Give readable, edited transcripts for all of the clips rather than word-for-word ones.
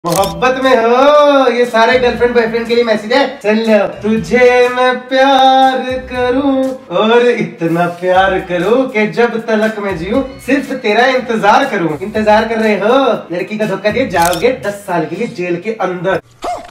मोहब्बत में हो, ये सारे गर्लफ्रेंड बॉयफ्रेंड के लिए मैसेज है। चल तुझे मैं प्यार करूं और इतना प्यार करूं कि जब तलक मैं जीऊं सिर्फ तेरा इंतजार करूं। इंतजार कर रहे हो? लड़की का धोखा दिए जाओगे 10 साल के लिए जेल के अंदर।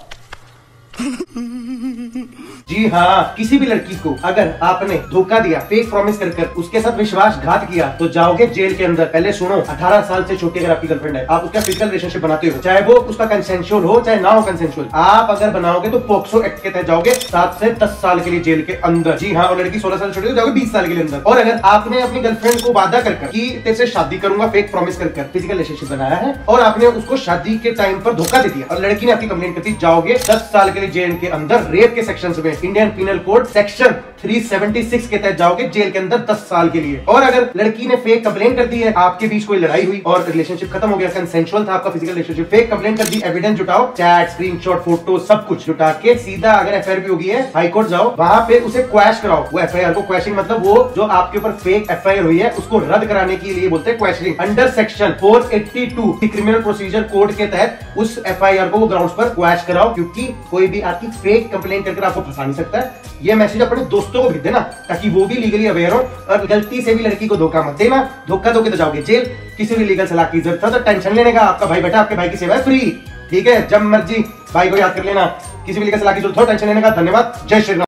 जी हाँ, किसी भी लड़की को अगर आपने धोखा दिया, फेक प्रॉमिस कर उसके साथ विश्वासघात किया तो जाओगे जेल के अंदर। पहले सुनो, 18 साल से छोटी अगर आपकी गर्लफ्रेंड है, आप उसका फिजिकल रिलेशनशिप बनाते हो, चाहे वो उसका कंसेंशुअल हो चाहे ना हो कंसेंशुअल, आप अगर बनाओगे तो पोक्सो एक्ट के तहत जाओगे 7 से 10 साल के लिए जेल के अंदर। जी हाँ, और लड़की 16 साल छोटी हो जाओगे 20 साल के लिए अंदर। और अगर आपने अपनी गर्लफ्रेंड को वादा कर कि तेरे से शादी करूंगा, फेक प्रॉमिस कर फिजिकल रिलेशनशिप बनाया है और आपने उसको शादी के टाइम पर धोखा दे दिया और लड़की ने आपकी कंप्लेंट कर दी, जाओगे 10 साल के लिए जेल के अंदर। रेप के सेक्शन में इंडियन पीनल कोड सेक्शन 376 के तहत जाओगे जेल के अंदर 10 साल के लिए। और अगर लड़की ने फेक कंप्लेंट कर दी है, आपके बीच कोई लड़ाई हुई और रिलेशनशिप खत्म हो गया, कंसेंशुअल था आपका फिजिकल रिलेशनशिप, फेक कंप्लेंट कर दी, एविडेंस जुटाओ, चैट, स्क्रीनशॉट, फोटो सब कुछ जुटा के सीधा अगर एफआईआर भी होगी है हाई कोर्ट जाओ, वहां पे उसे क्वैश कराओ। वो एफआईआर को क्वैशिंग मतलब वो जो आपके ऊपर फेक एफआईआर हुई है उसको रद्द कराने के लिए बोलते हैं quashing. Under section 482 criminal procedure code के तहत उस एफआईआर को वो ग्राउंड्स पर क्वैश कराओ, क्योंकि कोई भी आपकी फेक कंप्लेंट करके आपको फंसा नहीं सकता है। ये मैसेज अपने दोस्तों को भेज देना ताकि वो भी लीगली अवेयर हो और गलती से भी लड़की को धोखा मत देना। धोखा दोगे तो जाओगे जेल। किसी भी लीगल सलाह की जरूरत है तो टेंशन लेने का, आपका भाई बैठा, आपके भाई की सेवा है फ्री। ठीक है, जब मर्जी भाई को याद कर लेना। किसी भी लीगल सलाह की जरूरत हो टेंशन लेने का। धन्यवाद। जय श्री राम।